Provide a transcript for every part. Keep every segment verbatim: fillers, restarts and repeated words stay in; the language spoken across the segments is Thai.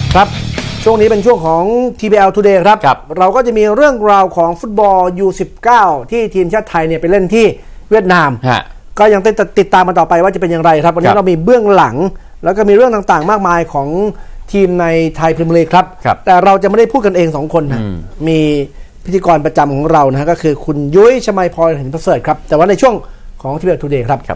ครับช่วงนี้เป็นช่วงของ ที พี แอล Today ครับเราก็จะมีเรื่องราวของฟุตบอล ยู สิบเก้า ที่ทีมชาติไทยเนี่ยไปเล่นที่เวียดนามก็ยังติดตามมาต่อไปว่าจะเป็นอย่างไรครับวันนี้เรามีเบื้องหลังแล้วก็มีเรื่องต่างๆมากมายของทีมในไทยพรีเมียร์ลีกครับแต่เราจะไม่ได้พูดกันเองสองคนนะมีพิธีกรประจำของเรานะก็คือคุณยุ้ยชมัยพรเห็นประเสริฐครับแต่ว่าในช่วงของ ที พี แอล Today ครับ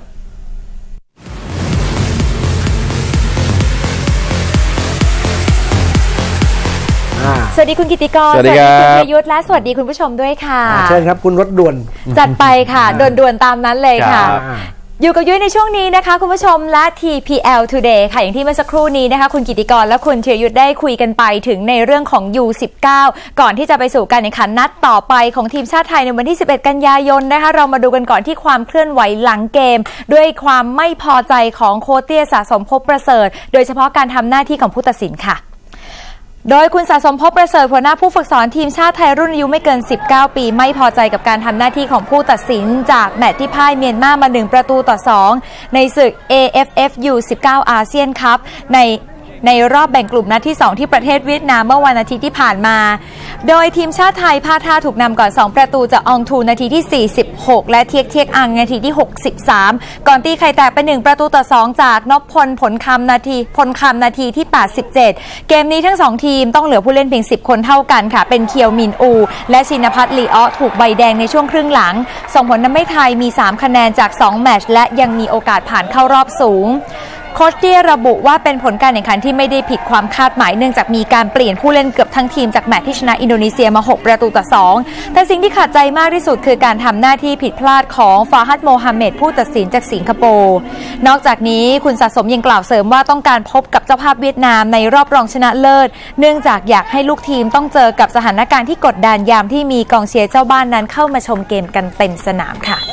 สวัสดีคุณกิติกรสวัสดีคุณประยุทธ์และสวัสดีคุณผู้ชมด้วยค่ะเชิญครับคุณรถด่วนจัดไปค่ะด่วนๆตามนั้นเลยค่ะอยู่กับยุ้ยในช่วงนี้นะคะคุณผู้ชมและ ที พี แอล Today ค่ะอย่างที่เมื่อสักครู่นี้นะคะคุณกิติกรและคุณธีรยุทธ์ได้คุยกันไปถึงในเรื่องของ ยู สิบเก้า ก่อนที่จะไปสู่การแข่งขันนัดต่อไปของทีมชาติไทยในวันที่สิบเอ็ดกันยายนนะคะเรามาดูกันก่อนที่ความเคลื่อนไหวหลังเกมด้วยความไม่พอใจของโค้ชเตี้ยสะสมภพประเสริฐโดยเฉพาะการทำหน้าที่ของผู้ตัดสินค่ะโดยคุณสะสมภพประเสริฐหัวหน้าผู้ฝึกสอนทีมชาติไทยรุ่นอายุไม่เกินสิบเก้าปีไม่พอใจกับการทำหน้าที่ของผู้ตัดสินจากแมตช์ที่พ่ายเมียนมามาหนึ่งประตูต่อสองในศึก เอ เอฟ เอฟ ยู สิบเก้า อาเซียนคัพในในรอบแบ่งกลุ่มนัดที่สองที่ประเทศเวียดนามเมื่อวันอาทิตย์ที่ผ่านมาโดยทีมชาติไทยพลาดท่าถูกนำก่อนสองประตูจากอองทูนาทีที่สี่สิบหกและเทียกเทียกอังนาทีที่หกสิบสามก่อนตีไข่แตกเป็นหนึ่งประตูต่อสองจากนพพลผลคำนาทีพลคำนาทีที่แปดสิบเจ็ดเกมนี้ทั้งสองทีมต้องเหลือผู้เล่นเพียงสิบคนเท่ากันค่ะเป็นเคียวมินอูและชินภัทรลีอ้อถูกใบแดงในช่วงครึ่งหลังส่งผลทำให้ไทยมีสามคะแนนจากสองแมตช์และยังมีโอกาสผ่านเข้ารอบสูงโค้ชเตี้ยระบุว่าเป็นผลการแข่งขันที่ไม่ได้ผิดความคาดหมายเนื่องจากมีการเปลี่ยนผู้เล่นเกือบทั้งทีมจากแมตช์ที่ชนะอินโดนีเซียมาหกประตูต่อสองแต่สิ่งที่ขัดใจมากที่สุดคือการทำหน้าที่ผิดพลาดของฟาฮัดโมฮัมเหม็ดผู้ตัดสินจากสิงคโปร์นอกจากนี้คุณสะสมยังกล่าวเสริมว่าต้องการพบกับเจ้าภาพเวียดนามในรอบรองชนะเลิศเนื่องจากอยากให้ลูกทีมต้องเจอกับสถานการณ์ที่กดดันยามที่มีกองเชียร์เจ้าบ้านนั้นเข้ามาชมเกมกันเต็มสนามค่ะ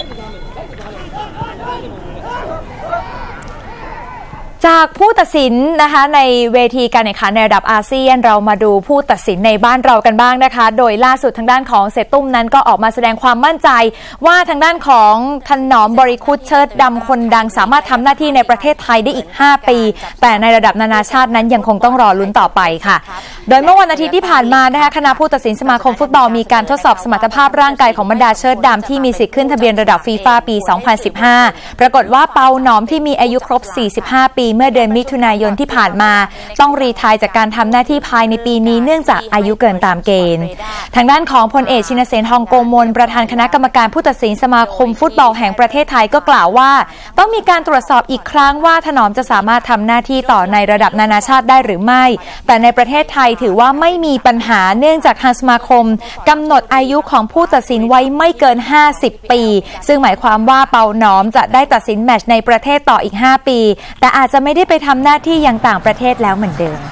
จากผู้ตัดสินนะคะในเวทีการแข่งขันในระดับอาเซียนเรามาดูผู้ตัดสินในบ้านเรากันบ้างนะคะโดยล่าสุดทางด้านของเสตุ้มนั้นก็ออกมาแสดงความมั่นใจว่าทางด้านของถนอมบริคุตเชิดดำคนดังสามารถทำหน้าที่ในประเทศไทยได้อีกห้าปีแต่ในระดับนานาชาตินั้นยังคงต้องรอลุ้นต่อไปค่ะโดยเมื่อวันอาทิตย์ที่ผ่านมานะคะคณะผู้ตัดสินสมาคมฟุตบอลมีการทดสอบสมรรถภาพร่างกายของบรรดาเชิดดำที่มีสิทธิ์ขึ้นทะเบียนระดับฟีฟ่าปีสองพันสิบห้าปรากฏว่าเปาหนอมที่มีอายุครบสี่สิบห้าปีเมื่อเดือนมิถุนายนที่ผ่านมาต้องรีไทร์จากการทำหน้าที่ภายในปีนี้เนื่องจากอายุเกินตามเกณฑ์ทางด้านของพลเอกชินเสนทองโกมลประธานคณะกรรมการผู้ตัดสินสมาคมฟุตบอลแห่งประเทศไทยก็กล่าวว่าต้องมีการตรวจสอบอีกครั้งว่าถนอมจะสามารถทำหน้าที่ต่อในระดับนานาชาติได้หรือไม่แต่ในประเทศไทยถือว่าไม่มีปัญหาเนื่องจากทางสมาคมกำหนดอายุของผู้ตัดสินไว้ไม่เกินห้าสิบปีซึ่งหมายความว่าเปาหนอมจะได้ตัดสินแมตช์ในประเทศต่ออีกห้าปีแต่อาจจะไม่ได้ไปทำหน้าที่อย่างต่างประเทศแล้วเหมือนเดิม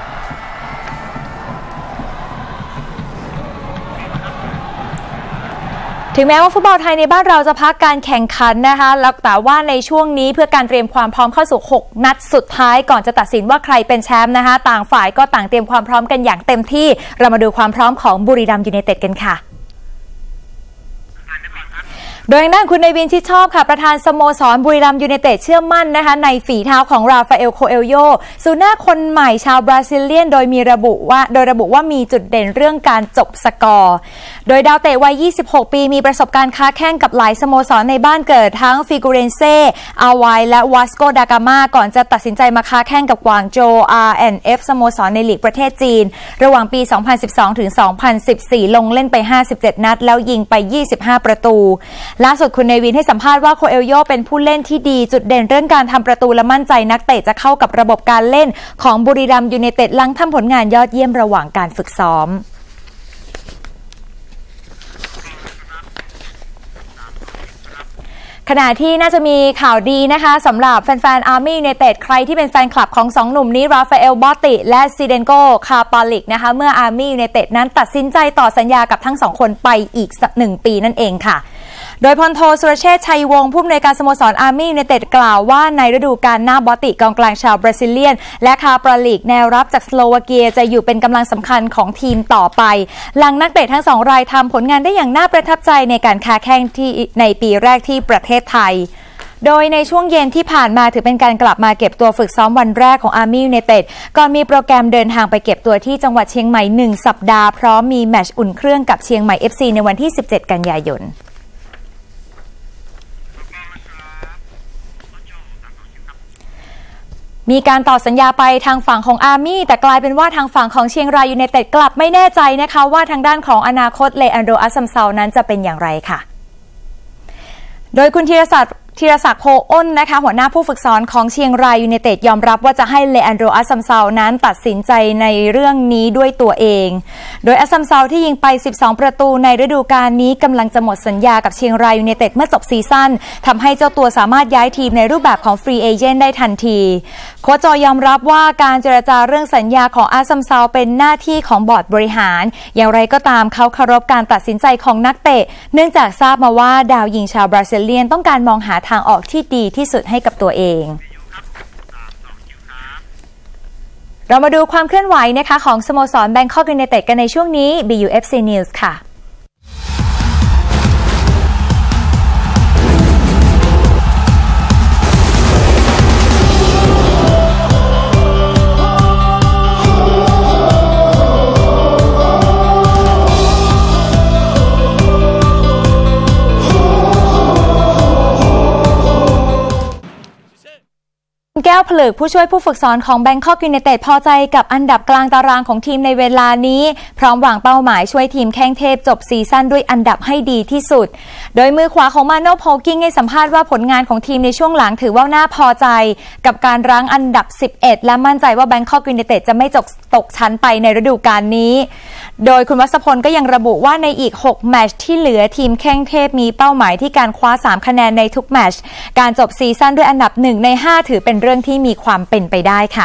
ถึงแม้ว่าฟุตบอลไทยในบ้านเราจะพักการแข่งขันนะคะแล้วแต่ว่าในช่วงนี้เพื่อการเตรียมความพร้อมเข้าสู่หกนัดสุดท้ายก่อนจะตัดสินว่าใครเป็นแชมป์นะคะต่างฝ่ายก็ต่างเตรียมความพร้อมกันอย่างเต็มที่เรามาดูความพร้อมของบุรีรัมย์ยูไนเต็ดกันค่ะโดยทางด้านคุณเนวินชิดชอบค่ะประธานสโมสรบุรีรัมย์ยูไนเต็ดเชื่อมั่นนะคะในฝีเท้าของราฟาเอลโคเอลโยซูน่าคนใหม่ชาวบราซิเลียนโดยมีระบุว่าโดยระบุว่ามีจุดเด่นเรื่องการจบสกอร์โดยดาวเตะวัยยี่สิบหกปีมีประสบการณ์ค้าแข่งกับหลายสโมสรในบ้านเกิดทั้งฟิกูเรนเซ่อาวายและวาสโกดากามาก่อนจะตัดสินใจมาค้าแข่งกับกวางโจ อาร์ แอนด์ เอฟ สโมสรในลีกประเทศจีนระหว่างปีสองพันสิบสองถึงสองพันสิบสี่ลงเล่นไปห้าสิบเจ็ดนัดแล้วยิงไปยี่สิบห้าประตูล่าสุดคุณเนวินให้สัมภาษณ์ว่าโคเอลโยเป็นผู้เล่นที่ดีจุดเด่นเรื่องการทำประตูและมั่นใจนักเตะจะเข้ากับระบบการเล่นของบุรีรัมย์ยูไนเต็ดหลังทำผลงานยอดเยี่ยมระหว่างการฝึกซ้อมขณะที่น่าจะมีข่าวดีนะคะสำหรับแฟนๆอาร์มี่ยูไนเต็ดใครที่เป็นแฟนคลับของสองหนุ่มนี้ราฟาเอลบอตติและซิเดนโกคาปาลิกนะคะเมื่ออาร์มี่ยูไนเต็ดนั้นตัดสินใจต่อสัญญากับทั้งสองคนไปอีกหนึ่งปีนั่นเองค่ะโดยพลโทสุรเชษฐ์ชัยวงศ์ผู้อำนวยการสโมสรอาร์มี่ยูไนเต็ดกล่าวว่าในฤดูกาลหน้าบอตติกองกลางชาวบราซิเลียนและคาปาลิกแนวรับจากสโลวาเกียจะอยู่เป็นกำลังสำคัญของทีมต่อไปหลังนักเตะทั้งสองรายทำผลงานได้อย่างน่าประทับใจในการค้าแข่งที่ในปีแรกที่ประเทศไทยโดยในช่วงเย็นที่ผ่านมาถือเป็นการกลับมาเก็บตัวฝึกซ้อมวันแรกของ Army United ก่อนมีโปรแกรมเดินทางไปเก็บตัวที่จังหวัดเชียงใหม่หนึ่งสัปดาห์พร้อมมีแมตช์อุ่นเครื่องกับเชียงใหม่ เอฟ ซี ในวันที่สิบเจ็ดกันยายนมีการต่อสัญญาไปทางฝั่งของอาร์มี่แต่กลายเป็นว่าทางฝั่งของเชียงรายยูไนเต็ดกลับไม่แน่ใจนะคะว่าทางด้านของอนาคตเลอันโดอัสซัมเซานั้นจะเป็นอย่างไรค่ะโดยคุณธีรศักดิ์ธีรศักดิ์โพอ้นนะคะหัวหน้าผู้ฝึกสอนของเชียงรายยูไนเต็ดยอมรับว่าจะให้เลอันโดอัสซัมเซานั้นตัดสินใจในเรื่องนี้ด้วยตัวเองโดยอัสซัมเซาที่ยิงไปสิบสองประตูในฤดูกาลนี้กำลังจะหมดสัญญากับเชียงรายยูไนเต็ดเมื่อจบซีซั่นทำให้เจ้าตัวสามารถย้ายทีมในรูปแบบของฟรีเอเจนต์ได้ทันทีโค้ชจอยอมรับว่าการเจรจาเรื่องสัญญาของอัสซัมเซาเป็นหน้าที่ของบอร์ดบริหารอย่างไรก็ตามเขาเคารพการตัดสินใจของนักเตะเนื่องจากทราบมาว่าดาวยิงชาวบราซิเลียนต้องการมองหาทางออกที่ดีที่สุดให้กับตัวเองเรามาดูความเคลื่อนไหวนะคะของสโมสรแบงคอกยูไนเต็ดกันในช่วงนี้ บี ยู เอฟ ซี News ค่ะแก้วผลึกผู้ช่วยผู้ฝึกสอนของแบงคอกยูไนเต็ดพอใจกับอันดับกลางตารางของทีมในเวลานี้พร้อมวางเป้าหมายช่วยทีมแข้งเทพจบซีซั่นด้วยอันดับให้ดีที่สุดโดยมือขวาของมาโน่โพลกิ้งให้สัมภาษณ์ว่าผลงานของทีมในช่วงหลังถือว่าน่าพอใจกับการรั้งอันดับสิบเอ็ดและมั่นใจว่าแบงคอกยูไนเต็ดจะไม่ตกชั้นไปในฤดูกาลนี้โดยคุณวัชพลก็ยังระบุว่าในอีกหกแมตช์ที่เหลือทีมแข้งเทพมีเป้าหมายที่การคว้าสามคะแนนในทุกแมตช์การจบซีซั่นด้วยอันดับหนึ่งในห้าถือเป็นเรื่องที่มีความเป็นไปได้ค่ะ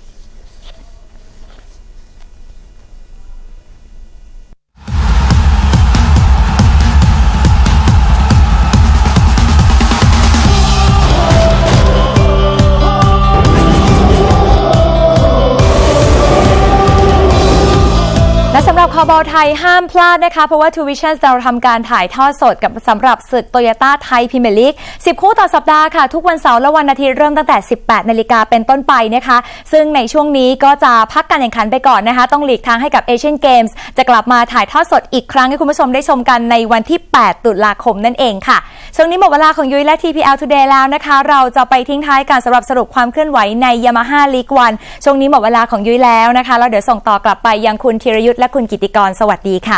และสำหรับคอบอลไทยห้ามพลาดนะคะเพราะว่า ทู วิชั่น เราทำการถ่ายทอดสดกับสำหรับศึกโตโยต้าไทยพรีเมียร์ลีกสิบคู่ต่อสัปดาห์ค่ะทุกวันเสาร์และวันอาทิตย์เริ่มตั้งแต่สิบแปดนาฬิกาเป็นต้นไปนะคะซึ่งในช่วงนี้ก็จะพักการแข่งขันไปก่อนนะคะต้องหลีกทางให้กับเอเชียนเกมส์จะกลับมาถ่ายทอดสดอีกครั้งให้คุณผู้ชมได้ชมกันในวันที่แปดตุลาคมนั่นเองค่ะช่วงนี้หมดเวลาของยุ้ยและ ที พี แอล Today แล้วนะคะเราจะไปทิ้งท้ายการสำหรับสรุปความเคลื่อนไหวใน Yamaha League วันช่วงนี้หมดเวลาของยุ้ยแล้วนะคะแล้วเดี๋ยวส่งต่อกลับไปยังคุณธีรยุทธและคุณกิติกรสวัสดีค่ะ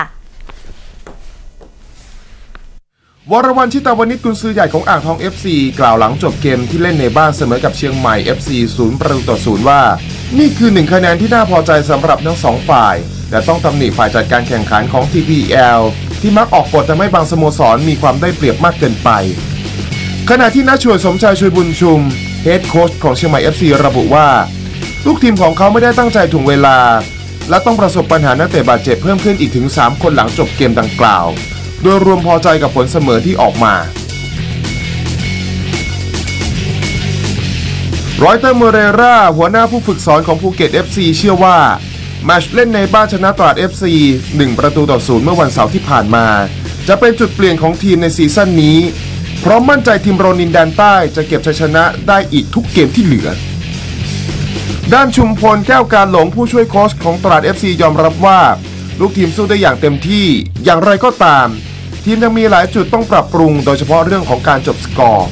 วรวรรณ ชิตาวณิชกุนซือใหญ่ของอ่างทอง เอฟ ซี กล่าวหลังจบเกมที่เล่นในบ้านเสมอกับเชียงใหม่ เอฟ ซี ศูนย์ประตูต่อศูนย์ว่านี่คือหนึ่งคะแนนที่น่าพอใจสำหรับทั้งสองฝ่ายแต่ต้องตำหนิฝ่ายจัดการแข่งขันของ ที พี แอล ที่มักออกกฎทำให้บางสโมสรมีความได้เปรียบมากเกินไปขณะที่นักช่วยสมชายช่วยบุญชุมเฮดโค้ชของเชียงใหม่ เอฟ ซี ระบุว่าลูกทีมของเขาไม่ได้ตั้งใจถ่วงเวลาและต้องประสบปัญหานักเตะบาดเจ็บเพิ่มขึ้นอีกถึงสามคนหลังจบเกมดังกล่าวโดยรวมพอใจกับผลเสมอที่ออกมารอยเตอร์เมเรราหัวหน้าผู้ฝึกสอนของภูเก็ต เอฟ ซี เชื่อว่าแมตช์เล่นในบ้านชนะตราด เอฟ ซี หนึ่งประตูต่อศูนย์เมื่อวันเสาร์ที่ผ่านมาจะเป็นจุดเปลี่ยนของทีมในซีซั่นนี้เพราะมั่นใจทีมโรนินแดนใต้จะเก็บชัยชนะได้อีกทุกเกมที่เหลือด้านชุมพลแก้วการหลงผู้ช่วยโค้ชของตราด เอฟ ซี ยอมรับว่าลูกทีมสู้ได้อย่างเต็มที่อย่างไรก็ตามทีมยังมีหลายจุดต้องปรับปรุงโดยเฉพาะเรื่องของการจบสกอร์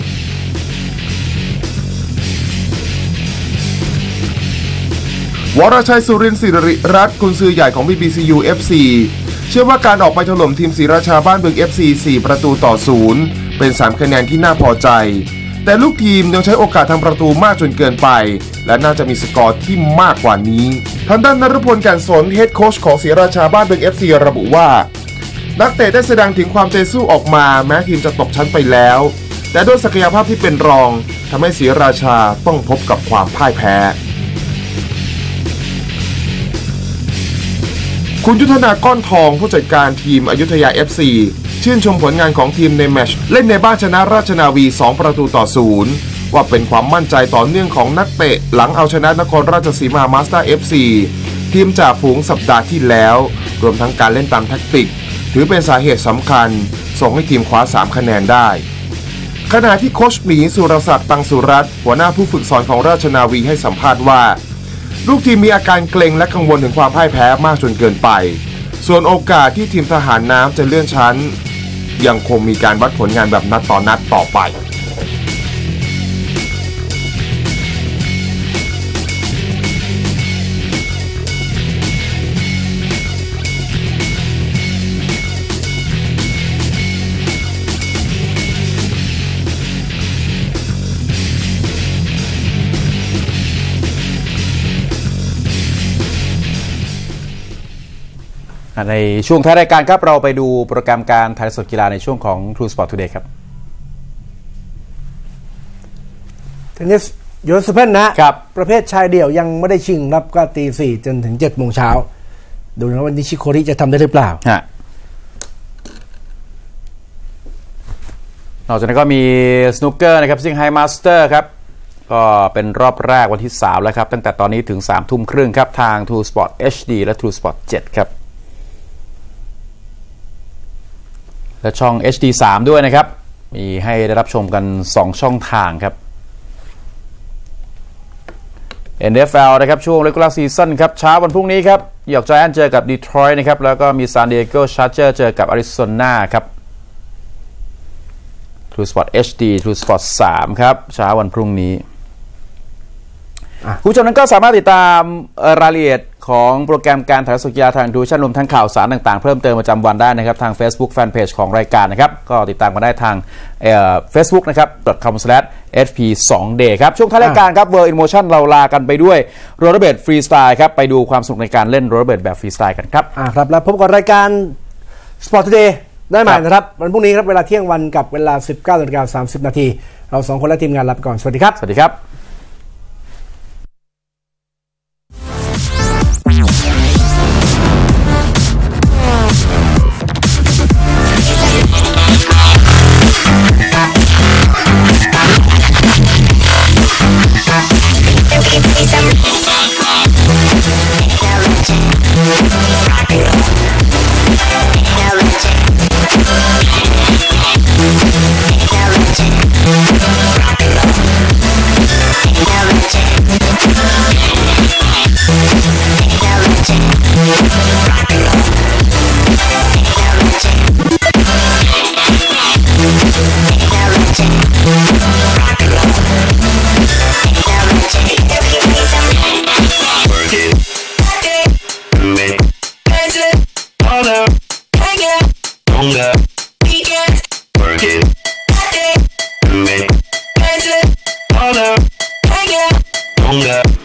วรชัยสุรินทร์ศิริรัตน์กุนซือใหญ่ของ บี บี ซี ยู เอฟ ซี เชื่อว่าการออกไปถล่มทีมศรีราชาบ้านบึง เอฟ ซี สี่ประตูต่อศูนย์เป็นสามคะแนนที่น่าพอใจแต่ลูกทีมยังใช้โอกาสทำประตูมากจนเกินไปและน่าจะมีสกอร์ที่มากกว่านี้ทางด้านนฤพล แก่นสนเฮดโค้ชของศรีราชาบ้านบึง เอฟ ซี ระบุว่านักเตะได้แสดงถึงความใจสู้ออกมาแม้ทีมจะตกชั้นไปแล้วแต่ด้วยศักยภาพที่เป็นรองทำให้ศรีราชาต้องพบกับความพ่ายแพ้คุณยุทธนาก้อนทองผู้จัดการทีมอยุธยา เอฟ ซี ชื่นชมผลงานของทีมในแมตช์เล่นในบ้านชนะราชนาวีสองประตูต่อศูนย์ว่าเป็นความมั่นใจต่อเนื่องของนักเตะหลังเอาชนะนครราชสีมามาสเตอร์ เอฟ ซี ทีมจ่าฝูงสัปดาห์ที่แล้วรวมทั้งการเล่นตามแทคติกถือเป็นสาเหตุสำคัญส่งให้ทีมคว้าสามคะแนนได้ขณะที่โค้ชหมีสุรศักดิ์ตังสุรัตน์หัวหน้าผู้ฝึกสอนของราชนาวีให้สัมภาษณ์ว่าลูกทีมมีอาการเกร็งและกังวลถึงความพ่ายแพ้มากจนเกินไปส่วนโอกาสที่ทีมทหารน้ำจะเลื่อนชั้นยังคงมีการวัดผลงานแบบนัดต่อนัดต่อไปในช่วงท้ายรายการครับเราไปดูโปรแกรมการถ่ายทอดสดกีฬาในช่วงของ True Sport Today ครับเทนนิสยูสโอเพ่นนะครับประเภทชายเดี่ยวยังไม่ได้ชิงรับก็ตีสี่จนถึงเจ็ดโมงเช้าดูนะวันนี้ชิโคริจะทำได้หรือเปล่าฮะนอกจากนั้นก็มีสนุกเกอร์นะครับซิงไฮมาสเตอร์ครับก็เป็นรอบแรกวันที่สามแล้วครับตั้งแต่ตอนนี้ถึงสามทุ่มครึ่งครับทาง True Sport เอช ดี และ True Sport เจ็ดครับและช่อง เอช ดี สามด้วยนะครับมีให้ได้รับชมกันสองช่องทางครับ เอ็น เอฟ แอล นะครับช่วง Regular Season ครับเช้าวันพรุ่งนี้ครับนิวยอร์กไจแอนท์เจอกับดีทรอยต์นะครับแล้วก็มีซานดิเอโกชาร์เจอร์เจอกับอาริโซนาครับ True Sport เอช ดี True Sport สามครับเช้าวันพรุ่งนี้ผู้ชมนั้นก็สามารถติดตามรายละเอียดของโปรแกรมการถ่ายทอดสดกีฬาทางดูชั่นรวมทั้งข่าวสารต่างๆเพิ่มเติมประจำวันได้นะครับทาง Facebook Fanpage ของรายการนะครับก็ติดตามกันได้ทางเอ่อ Facebook นะครับ .com slash เอช พี ทู เดย์ ครับช่วงท้ายรายการครับ World in Motion เราลากันไปด้วยโรลเลอร์เบลดฟรีสไตล์ครับไปดูความสนุกในการเล่นโรลเลอร์เบลดแบบฟรีสไตล์กันครับอ่าครับแล้วพบกับรายการ Sport Today ได้ใหม่นะครับวันพรุ่งนี้ครับเวลาเที่ยงวันกับเวลา สิบเก้านาฬิกาสามสิบนาทีเราสองคนและทีมงานลาไปก่อนสวัสดีครับสวัสดีครับ Longer.